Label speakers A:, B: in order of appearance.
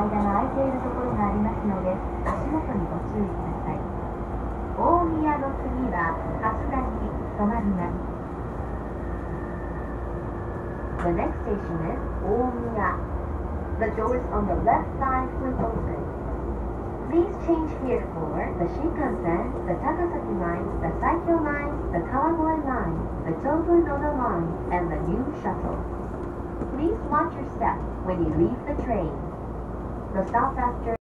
A: 間が空いているところがありますので、足元にご注意ください。大宮の次は蓮田に止まります。The next station is Omiya. The doors on the left side will open. Please change here for the Shinkansen, the Takasaki line, the Saikyo line, the Kawagoe line, the Tobu Noda line, and the new shuttle. Please watch your step when you leave the train. The stop after